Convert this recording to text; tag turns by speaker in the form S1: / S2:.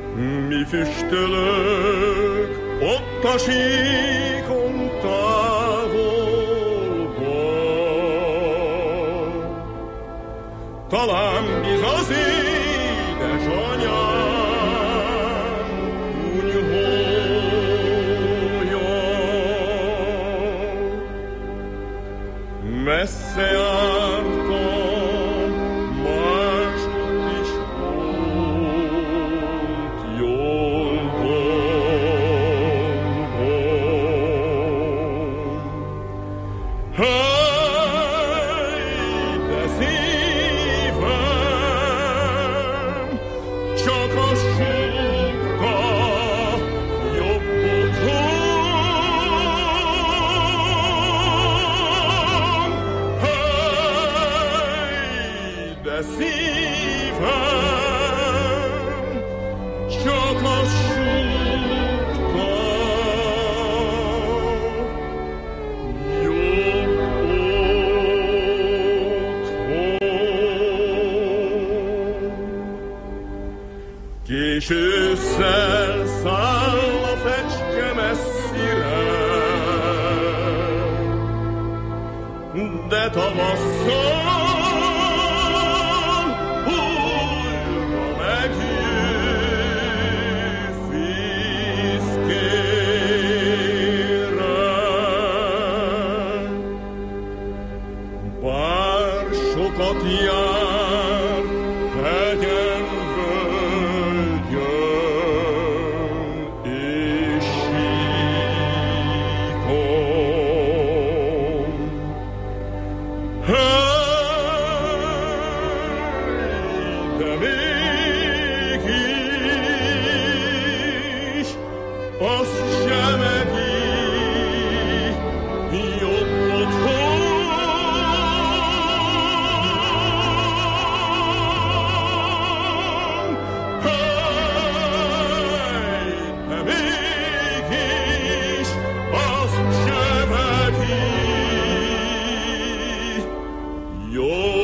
S1: Mi füstölök ott a síkon távolban. Talán biz az édesanyám kunyhója. Messze jártam, másutt is volt Joltonban. Hely, de szívem, csak azt súgta jobb otthon. Hely, de szívem, csak azt súgta jobb otthon. Kés ősszel száll a fecske messzire, de tavasszal újra megjön fészkére. Bár sokat jár hegyen, völgyön és síkon. Hely, de mégis azt sem megi jobb otthon. Hely, de mégis azt sem megi jobb